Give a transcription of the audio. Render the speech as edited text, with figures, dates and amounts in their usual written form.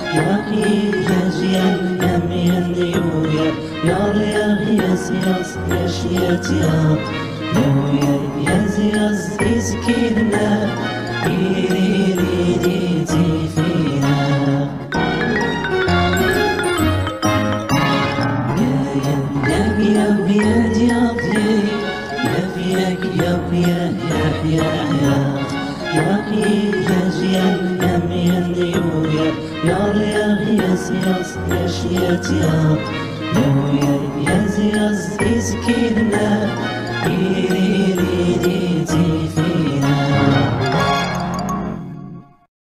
ياقي يجيان يمين ديويا يا يسياس يشيتيا ديويا يزياس إسكينا إيري تيفينا ياقي يجيان يمين ديويا يا يسياس يشيتيا ديويا يزياس إسكينا إيري